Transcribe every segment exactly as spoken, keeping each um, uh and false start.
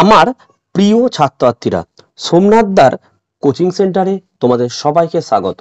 আমার প্রিয় ছাত্রছাত্রীরা, সোমনাথদার কোচিং সেন্টারে তোমাদের সবাইকে স্বাগত।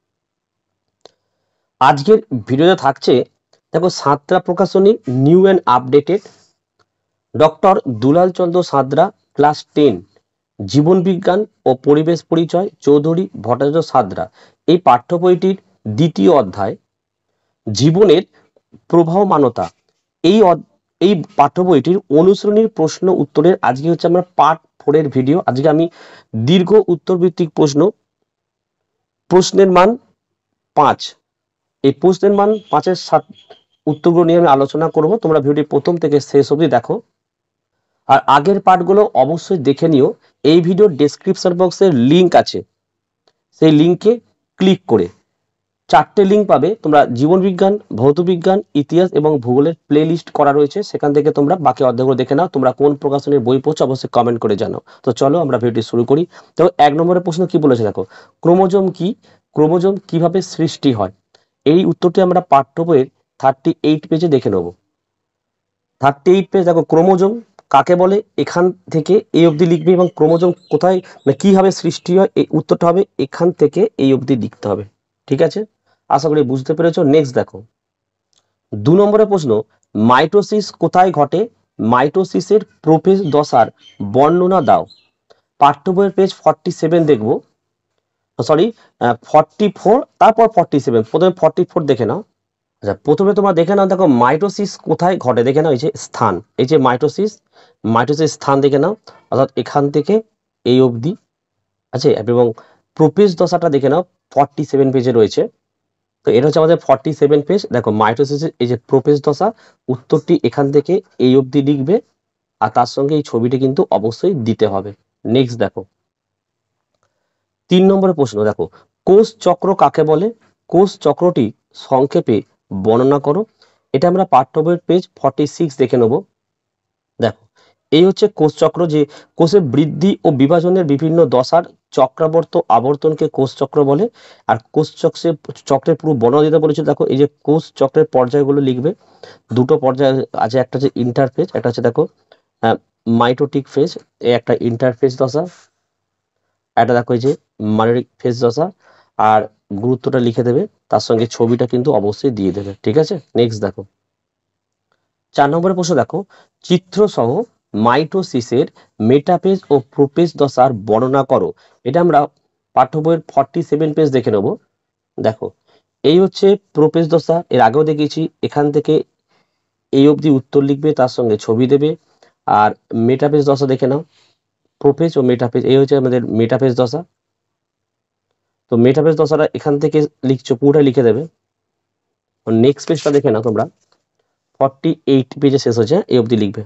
আজকের ভিডিওতে থাকছে দেখো সাঁতরা প্রকাশনী new and updated doctor Dulal Chandra Santra class ten জীবন বিজ্ঞান ও পরিবেশ পরিচয় চৌধুরী ভট্টাচার্য সাঁতরা এই পাঠ্য বইটির দ্বিতীয় অধ্যায় জীবনের প্রবাহমানতা এই এই পাঠ্য বইটির অনুসরণীর প্রশ্ন উত্তরের আজকে হচ্ছে আমরা পার্ট ফোরের ভিডিও। আজকে আমি দীর্ঘ উত্তর ভিত্তিক প্রশ্ন প্রশ্নের মান পাঁচ এই প্রশ্নের মান পাঁচের সাত উত্তরগুলো নিয়ে আমি আলোচনা করব। তোমরা ভিডিওটি প্রথম থেকে শেষ অবধি দেখো, আর আগের পার্টগুলো অবশ্যই দেখে নিও। এই ভিডিওর ডেসক্রিপশন বক্সের লিঙ্ক আছে, সেই লিঙ্কে ক্লিক করে চারটে লিঙ্ক পাবে তোমরা। জীবন বিজ্ঞান, ভৌত বিজ্ঞান, ইতিহাস এবং ভূগোলের প্লে লিস্ট করা রয়েছে, সেখান থেকে তোমরা বাকি অধ্যায়গুলো দেখে নাও। তোমরা কোন প্রকাশনের বই পড়ছো অবশ্যই কমেন্ট করে জানাও। তো চলো আমরা ভিডিওটি শুরু করি। তো এক নম্বরের প্রশ্ন কি বলেছে দেখো, ক্রোমোজোম কি, ক্রোমোজোম কিভাবে সৃষ্টি হয়? এই উত্তরটি আমরা পাঠ্য বইয়ের থার্টি এইট পেজে দেখে নেব। থার্টি এইট পেজ দেখো, ক্রোমোজোম কাকে বলে এখান থেকে এই অবধি লিখবে, এবং ক্রোমোজোম কোথায় মানে কিভাবে সৃষ্টি হয় এই উত্তরটা হবে এখান থেকে এই অবধি লিখতে হবে। ঠিক আছে, আশা করি বুঝতে পেরেছো। নেক্সট দেখো, দু নম্বরের প্রশ্ন, মাইটোসিস কোথায় ঘটে? মাইটোসিসের প্রোফেজ দশার বর্ণনা দাও। পাঠ্য বইয়ের পেজ ফর্টি সেভেন দেখবো, সরি ফর্টি ফোর, তারপর ফর্টি সেভেন। প্রথমে ফর্টি ফোর দেখে নাও। আচ্ছা, প্রথমে তোমরা দেখে নাও, দেখো মাইটোসিস কোথায় ঘটে দেখে নাও। এই যে স্থান, এই যে মাইটোসিস, মাইটোসিস স্থান দেখে নাও, অর্থাৎ এখান থেকে এই অবধি আছে। এবং প্রোফেজ দশাটা দেখে নাও, ফর্টি সেভেন পেজে রয়েছে। তো এটা হচ্ছে আমাদের ফর্টি সেভেন পেজ। দেখো মাইটোসিসের এই যে প্রোফেজ দশা, উত্তরটি এখান থেকে এই অবধি লিখবে, আর তার সঙ্গে এই ছবিটি কিন্তু অবশ্যই দিতে হবে। নেক্সট দেখো, তিন নম্বরের প্রশ্ন দেখো, কোষ চক্র কাকে বলে? কোষ চক্রটি সংক্ষেপে বর্ণনা করো। এটা আমরা পাঠ্য বইয়ের পেজ ফর্টি সিক্স দেখে নেব। দেখো, এই হচ্ছে কোষ চক্র, যে কোষের বৃদ্ধি ও বিভাজনের বিভিন্ন দশার চক্রাবর্ত আবর্তনকে কোষ চক্র বলে। আর কোষ চক্রের চক্রের পুরো বর্ণনা দিতে বলেছে। দেখো এই যে কোষ চক্রের পর্যায়গুলো লিখবে, দুটো পর্যায় আছে, একটা হচ্ছে ইন্টারফেজ, একটা হচ্ছে দেখো মাইটোটিক ফেজ, এই একটা ইন্টারফেজ দশা, একটা দেখো এই যে মাইটোটিক ফেজ দশা। আর গুরুত্বটা লিখে দেবে, তার সঙ্গে ছবিটা কিন্তু অবশ্যই দিয়ে দেবে। ঠিক আছে, নেক্সট দেখো, চার নম্বরের প্রশ্ন দেখো, চিত্র সহ মাইটোসিসের মেটাফেজ ও প্রোফেজ দশার বর্ণনা করো। এটা আমরা পাঠ্য বইয়ের ফর্টি সেভেন পেজ দেখে নেব। দেখো, এই হচ্ছে প্রোফেজ দশা, এর আগেও দেখিয়েছি। এখান থেকে এই অবধি উত্তর লিখবে, তার সঙ্গে ছবি দেবে। আর মেটাফেজ দশা দেখে নাও, প্রোফেজ ও মেটাফেজ, এই হচ্ছে আমাদের মেটাফেজ দশা। তো মেটাফেজ দশাটা এখান থেকে লিখছো, পুরোটা লিখে দেবে। নেক্সট পেজটা দেখে নাও তোমরা, ফর্টি এইট পেজে শেষ হচ্ছে, এই অবধি লিখবে।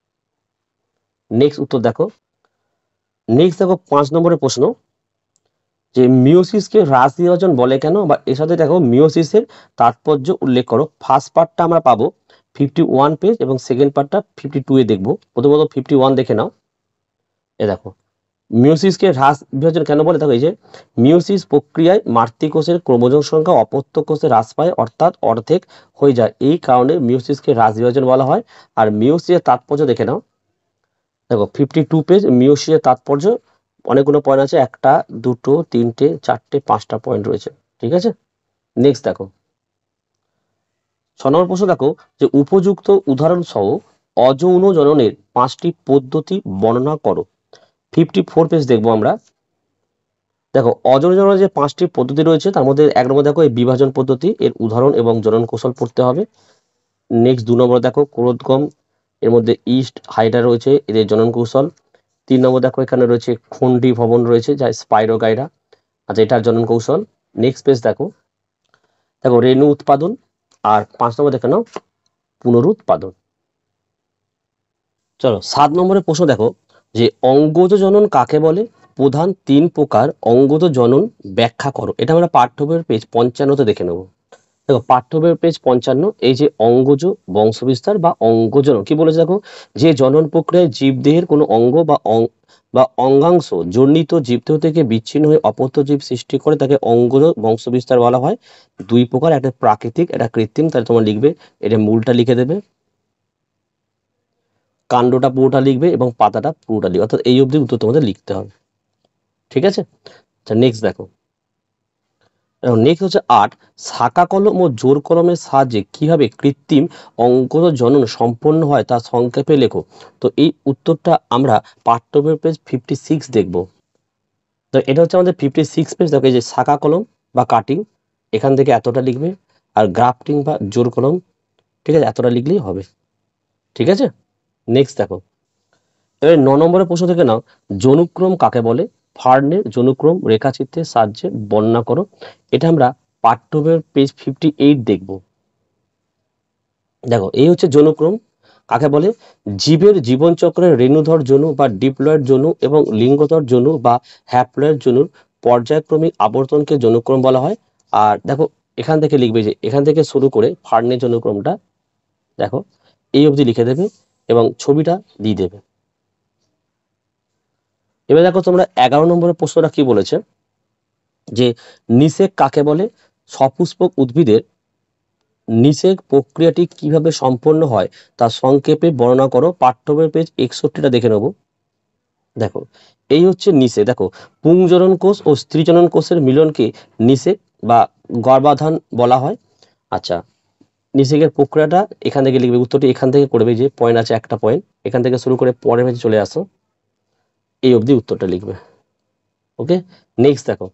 নেক্সট উত্তর দেখো, নেক্সট দেখো পাঁচ নম্বরের প্রশ্ন, যে মিওসিসকে হ্রাস বিভাজন বলে কেন? বা এর সাথে দেখো মিওসিসের তাৎপর্য উল্লেখ করো। ফার্স্ট পার্টটা আমরা পাবো ফিফটি ওয়ান পেজ, এবং সেকেন্ড পার্টটা ফিফটি টু এ দেখবো। প্রথমত ফিফটি ওয়ান দেখে নাও। এ দেখো, মিওসিসকে হ্রাস বিভাজন কেন বলে? দেখো এই যে মিওসিস প্রক্রিয়ায় মাতৃকোষের ক্রোমোজোম সংখ্যা অপত্য কোষে হ্রাস পায়, অর্থাৎ অর্ধেক হয়ে যায়। এই কারণে মিওসিসকে হ্রাস বিভাজন বলা হয়। আর মিওসিসের তাৎপর্য দেখে নাও। দেখো ফিফটি টু পেজ, মিওসিসের তাৎপর্য অনেকগুলো পয়েন্ট আছে, একটা দুটো তিনটে চারটে পাঁচটা পয়েন্ট রয়েছে। ঠিক আছে, নেক্সট দেখো, ছ নম্বর প্রশ্ন দেখো, যে উপযুক্ত উদাহরণ সহ অযৌন জননের পাঁচটি পদ্ধতি বর্ণনা করো। ফিফটি ফোর পেজ দেখবো আমরা। দেখো অযৌন জননের যে পাঁচটি পদ্ধতি রয়েছে, তার মধ্যে এক নম্বর দেখো এই বিভাজন পদ্ধতি, এর উদাহরণ এবং জনন কৌশল পড়তে হবে। নেক্সট দু নম্বর দেখো ক্রোধগম, এর মধ্যে ইস্ট হাইড্রা রয়েছে, এদের জনন কৌশল। তিন নম্বর দেখো এখানে রয়েছে খন্ডি ভবন রয়েছে, যা স্পাইরোগাইরা, আচ্ছা এটার জনন কৌশল। নেক্সট পেজ দেখো, দেখো রেণু উৎপাদন। আর পাঁচ নম্বর দেখে নাও পুনরুৎপাদন। চলো সাত নম্বরের প্রশ্ন দেখো, যে অঙ্গজ জনন কাকে বলে? প্রধান তিন প্রকার অঙ্গজ জনন ব্যাখ্যা করো। এটা আমরা পাঠ্য বইয়ের পেজ পঞ্চান্নতে দেখে নেবো। দেখো পাঠ্য বইয়ের পেজ পঞ্চান্ন, এই যে অঙ্গজ বংশবিস্তার বা অঙ্গজনন কি বলেছে দেখো, যে জনন প্রক্রিয়ায় জীবদেহের কোনো অঙ্গ বা বা অঙ্গাংশ জন্মিত জীবদেহ থেকে বিচ্ছিন্ন হয়ে অপত্য জীব সৃষ্টি করে, তাকে অঙ্গজ বংশবিস্তার বলা হয়। দুই প্রকার, একটা প্রাকৃতিক, একটা কৃত্রিম। তাহলে তোমরা লিখবে, এটা মূলটা লিখে দেবে। কাণ্ডটা পুরোটা লিখবে এবং পাতাটা পুরোটা লিখবে, অর্থাৎ এই অবধি উত্তর তোমাদের লিখতে হবে। ঠিক আছে, আচ্ছা নেক্সট দেখো। নেক্সট হচ্ছে আট, শাখা কলম ও জোর কলমের সাহায্যে কিভাবে কৃত্রিম অঙ্কন জনন সম্পন্ন হয় তা সংক্ষেপে লেখো। তো এই উত্তরটা আমরা পাঠ্য বইয়ের পেজ ফিফটি সিক্স দেখবো। তো এটা হচ্ছে আমাদের ফিফটি সিক্স পেজ। দেখো এই যে শাখা কলম বা কাটিং, এখান থেকে এতটা লিখবে, আর গ্রাফটিং বা জোর কলম, ঠিক আছে, এতটা লিখলেই হবে। ঠিক আছে, নেক্সট দেখো। এবার ন নম্বরের প্রশ্ন থেকে নাও, জনুক্রম কাকে বলে? ফার্নের জনুক্রম রেখাচিত্রের সাহায্যে বর্ণনা করো। এটা আমরা পাঠ্য বইয়ের পেজ ফিফটি এইট দেখব। দেখো এই হচ্ছে জনুক্রম কাকে বলে। জীবের জীবনচক্রের রেণুধর জনু বা ডিপ্লয়েড জনু এবং লিঙ্গধর জনু বা হ্যাপ্লয়েড জনুর পর্যায়ক্রমিক আবর্তনকে জনুক্রম বলা হয়। আর দেখো এখান থেকে লিখবে যে এখান থেকে শুরু করে ফার্নের জনুক্রমটা দেখো এই অবধি লিখে দেবে এবং ছবিটা দিয়ে দেবে। এবার দেখো তোমরা এগারো নম্বরের প্রশ্নটা কি বলেছে, যে নিষেক কাকে বলে? সপুষ্পক উদ্ভিদের নিষেক প্রক্রিয়াটি কিভাবে সম্পন্ন হয় তা সংক্ষেপে বর্ণনা করো। পাঠ্য বইয়ের পেজ একষট্টিটা দেখে নেব। দেখো এই হচ্ছে নিষেক। দেখো পুংজনন কোষ ও স্ত্রীজনন কোষের মিলনকে নিষেক বা গর্ভাধান বলা হয়। আচ্ছা, নিষেকের প্রক্রিয়াটা এখান থেকে লিখবে, উত্তরটি এখান থেকে করবে, যে পয়েন্ট আছে একটা পয়েন্ট, এখান থেকে শুরু করে পরের পেজে চলে আসো, এই অবধি উত্তরটা লিখবে। ওকে, নেক্সট দেখো।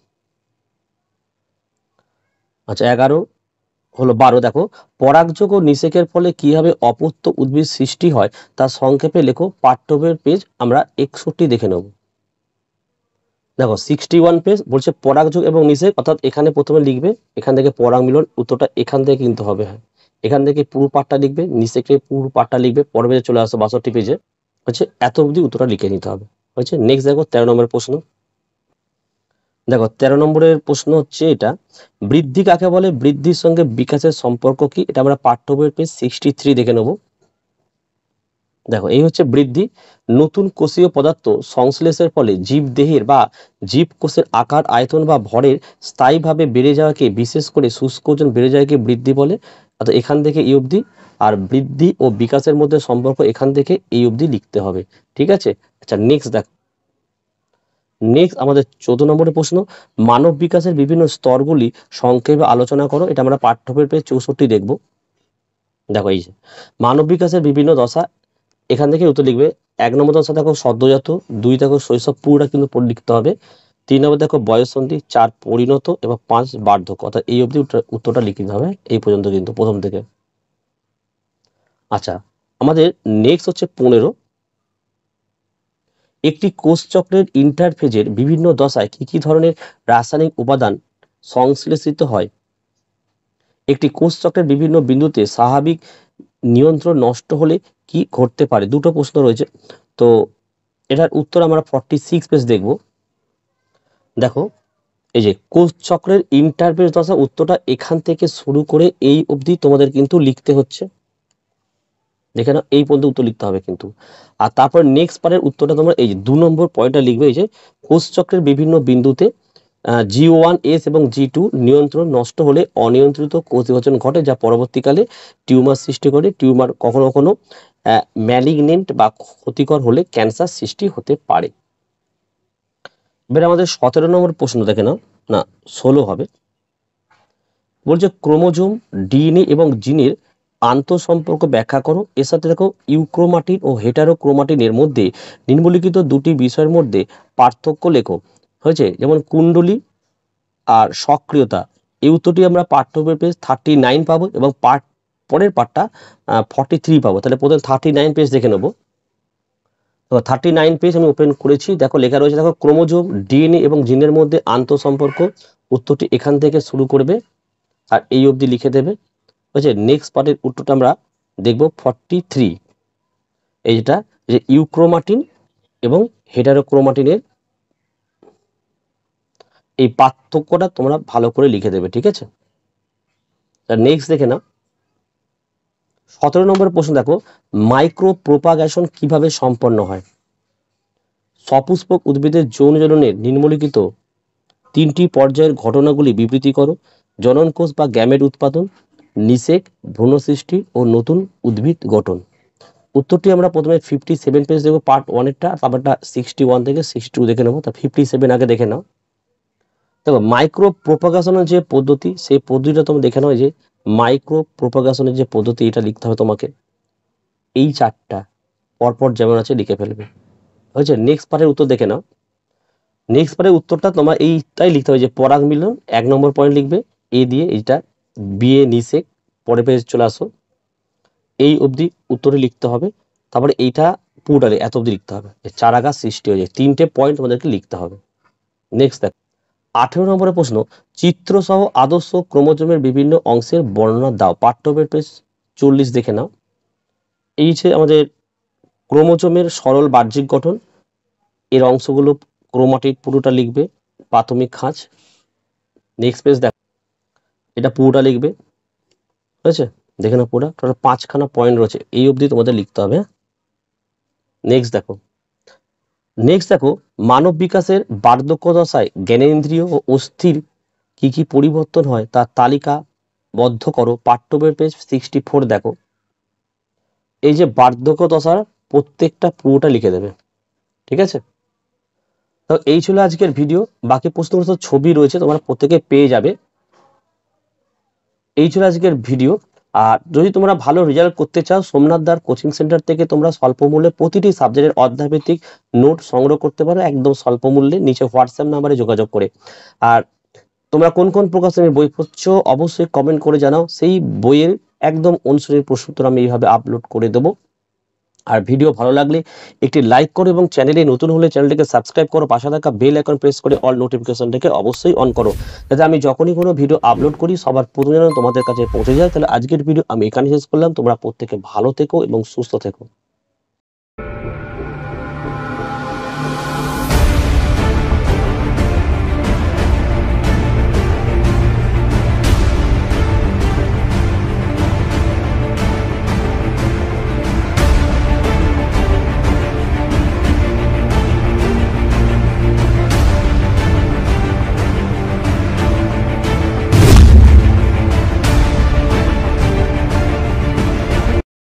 আচ্ছা এগারো হলো বারো। দেখো পরাগযোগ ও নিষেকের ফলে কিভাবে অপত্য উদ্ভিদ সৃষ্টি হয় তা সংক্ষেপে লেখো। পাঠ্য বইয়ের পেজ আমরা একষট্টি দেখে নেব। দেখো সিক্সটি ওয়ান পেজ বলছে পরাগযোগ এবং নিষেক, অর্থাৎ এখানে প্রথমে লিখবে এখান থেকে পরাগ মিলন, উত্তরটা এখান থেকে কিন্তু হবে। হ্যাঁ, এখান থেকে পুরো পাঠটা লিখবে, নিষেকে পুরো পাঠটা লিখবে, পরের পেজে চলে আসো বাষট্টি পেজে, হচ্ছে এত অবধি উত্তরটা লিখে নিতে হবে। হচ্ছে নেক্সট দেখো তেরো নম্বরের প্রশ্ন। দেখো তেরো নম্বরের প্রশ্ন হচ্ছে এটা, বৃদ্ধি কাকে বলে? বৃদ্ধির সঙ্গে বিকাশের সম্পর্ক কি? এটা আমরা পাঠ্য বইয়ের পেজ সিক্সটি থ্রি দেখে নেব। দেখো এই হচ্ছে বৃদ্ধি। নতুন কোষীয় পদার্থ সংশ্লেষের ফলে জীবদেহের বা জীবকোষের আকার, আয়তন বা ভরের স্থায়ীভাবে বেড়ে যাওয়াকে, বিশেষ করে শুষ্ক ওজন বেড়ে যাওয়াকে বৃদ্ধি বলে। অর্থাৎ এখান থেকে এই অবধি, আর বৃদ্ধি ও বিকাশের মধ্যে সম্পর্ক এখান থেকে এই অবধি লিখতে হবে। ঠিক আছে, আচ্ছা নেক্সট দেখো। নেক্সট আমাদের চৌদ্দ নম্বরের প্রশ্ন, মানব বিকাশের বিভিন্ন স্তরগুলি সংক্ষেপে আলোচনা করো। এটা আমরা পাঠ্য বইয়ের পেজ চৌষট্টি দেখব। দেখো এই যে মানব বিকাশের বিভিন্ন দশা, এখান থেকে উত্তর লিখবে। এক নম্বর দশা দেখো সদ্যজাত, দুই দেখো শৈশব, পুরোটা কিন্তু লিখতে হবে। তিন নম্বর দেখো বয়ঃসন্ধি, চার পরিণত এবং পাঁচ বার্ধক্য, অর্থাৎ এই অবধি উত্তরটা লিখতে হবে এই পর্যন্ত কিন্তু প্রথম থেকে। আচ্ছা আমাদের নেক্সট হচ্ছে পনেরো, একটি কোষ চক্রের ইন্টারফেজের বিভিন্ন দশায় কি কি ধরনের রাসায়নিক উপাদান সংশ্লেষিত হয়? একটি কোষ চক্রের বিভিন্ন বিন্দুতে স্বাভাবিক নিয়ন্ত্রণ নষ্ট হলে কি ঘটতে পারে? দুটো প্রশ্ন রয়েছে, তো এটার উত্তর আমরা ফর্টি সিক্স পেজ দেখব। দেখো এই যে কোষ চক্রের ইন্টারফেজ দশা, উত্তরটা এখান থেকে শুরু করে এই অবধি তোমাদের কিন্তু লিখতে হচ্ছে। দেখে নাও এই পর্যন্ত উত্তর লিখতে হবে কিন্তু। আর তারপর নেক্সট পার্টের উত্তরটা তোমরা এই যে দু নম্বর পয়েন্টটা লিখবে, এই যে কোষ চক্রের বিভিন্ন বিন্দুতে জি ওয়ান এস এবং জি টু নিয়ন্ত্রণ নষ্ট হলে অনিয়ন্ত্রিত কোষ বিভাজন ঘটে, যা পরবর্তীকালে টিউমার সৃষ্টি করে। টিউমার কখনো কখনো ম্যালিগনেন্ট বা ক্ষতিকর হলে ক্যান্সার সৃষ্টি হতে পারে। এবার আমাদের সতেরো নম্বর প্রশ্ন দেখে নাও, না ষোলো হবে। বলছে ক্রোমোজোম, ডিএনএ এবং জিনের আন্তঃসম্পর্ক ব্যাখ্যা করো। এর সাথে দেখো ইউক্রোমাটিন ও হেটারোক্রোমাটিনের মধ্যে নিম্নলিখিত দুটি বিষয়ের মধ্যে পার্থক্য লেখো। হয়েছে, যেমন কুণ্ডলী আর সক্রিয়তা, এই উত্তরটি আমরা পাঠ্য বইয়ের পেজ থার্টি নাইন পাবো এবং পার্ট পরের পার্টটা ফর্টি থ্রি পাবো। তাহলে প্রথমে থার্টি নাইন পেজ দেখে নেবো। তো থার্টি নাইন পেজ আমি ওপেন করেছি, দেখো লেখা রয়েছে, দেখো ক্রোমোজোম, ডিএনএ এবং জিনের মধ্যে আন্তঃসম্পর্ক, উত্তরটি এখান থেকে শুরু করবে আর এই অবধি লিখে দেবে। বুঝছে, নেক্সট পার্টের উত্তরটা আমরা দেখব ফর্টি থ্রি, এই যেটা যে ইউক্রোমাটিন এবং হেটারোক্রোমাটিনের এই পার্থক্যটা তোমরা ভালো করে লিখে দেবে। ঠিক আছে, নেক্সট দেখে নাও সতেরো নম্বর প্রশ্ন। দেখো মাইক্রো প্রোপাগেশন কিভাবে সম্পন্ন হয়? সপুষ্পক উদ্ভিদের যৌন জননের নিম্নলিখিত তিনটি পর্যায়ের ঘটনাগুলি বিবৃতি করো। জনন কোষ বা গ্যামেট উৎপাদন, নিষেক, ভ্রূণ সৃষ্টি ও নতুন উদ্ভিদ গঠন। উত্তরটি আমরা প্রথমে ফিফটি সেভেন পেজ দেখবো পার্ট ওয়ানেরটা, তারপরটা সিক্সটি ওয়ান থেকে সিক্সটি টু দেখে নেবো। তা ফিফটি সেভেন আগে দেখে নাও। দেখো মাইক্রো প্রোপাগাশনের যে পদ্ধতি, সেই পদ্ধতিটা তোমরা দেখে নাও। যে মাইক্রো প্রোপাগাশনের যে পদ্ধতি, এটা লিখতে হবে তোমাকে। এই চারটা পরপর যেমন আছে লিখে ফেলবে, হয়েছে। নেক্সট পার্টের উত্তর দেখে নাও। নেক্সট পার্টের উত্তরটা তোমার এইটাই লিখতে হবে যে পরাগ মিলন, এক নম্বর পয়েন্ট লিখবে এ দিয়ে, এইটা বিয়ে নিষেক। পরে পেজ চলে আসো, এই অবধি উত্তরে লিখতে হবে। তারপরে এইটা পুরোটারে এত অবধি লিখতে হবে। চার আঘাত সৃষ্টি হয়ে যায়, তিনটে পয়েন্ট তোমাদেরকে লিখতে হবে। নেক্সট দেখ, আঠেরো নম্বরের প্রশ্ন, চিত্রসহ আদর্শ ক্রোমোজোমের বিভিন্ন অংশের বর্ণনা দাও। পাঠ্যবের পেজ চল্লিশ দেখে নাও। এই যে আমাদের ক্রোমোজোমের সরল বাহ্যিক গঠন, এর অংশগুলো ক্রোমাটিড পুরোটা লিখবে, প্রাথমিক খাঁজ। নেক্সট পেজ দেখ, এটা পুরোটা লিখবে, ঠিক আছে। দেখে নাও পুরোটা, টোটাল পাঁচখানা পয়েন্ট রয়েছে, এই অবধি তোমাদের লিখতে হবে। নেক্সট দেখো, নেক্সট দেখো মানব বিকাশের বার্ধক্য দশায় জ্ঞানেন্দ্রিয় ও অস্থির কি কি পরিবর্তন হয় তার তালিকাবদ্ধ করো। পাঠ্যবের পেজ সিক্সটি ফোর দেখো। এই যে বার্ধক্য দশার প্রত্যেকটা পুরোটা লিখে দেবে, ঠিক আছে। তো এই ছিল আজকের ভিডিও। বাকি প্রশ্নগুলো ছবি রয়েছে, তোমরা প্রত্যেকে পেয়ে যাবে। এই ছিল আজকের ভিডিও। আর যদি তোমরা ভালো রেজাল্ট করতে চাও, সোমনাথ দার কোচিং সেন্টার থেকে তোমরা স্বল্প মূল্যে প্রতিটি সাবজেক্টের অধ্যায়ভিত্তিক নোট সংগ্রহ করতে পারো, একদম স্বল্প মূল্যে, নিচে হোয়াটসঅ্যাপ নাম্বারে যোগাযোগ করে। আর তোমরা কোন কোন প্রকাশনের বই পড়ছো অবশ্যই কমেন্ট করে জানাও, সেই বইয়ের একদম অনুসারী প্রশ্নোত্তর আমি এইভাবে আপলোড করে দেবো। আর ভিডিও ভালো লাগলে একটি লাইক করো এবং চ্যানেলে নতুন হলে চ্যানেলটিকে সাবস্ক্রাইব করো, পাশে থাকা বেল আইকন প্রেস করে অল নোটিফিকেশনটাকে অবশ্যই অন করো, যাতে আমি যখনই কোনো ভিডিও আপলোড করি সবার প্রথমে যেন তোমাদের কাছে পৌঁছে যায়। তাহলে আজকের ভিডিও আমি এখানে শেষ করলাম। তোমরা প্রত্যেকে ভালো থেকো এবং সুস্থ থেকো।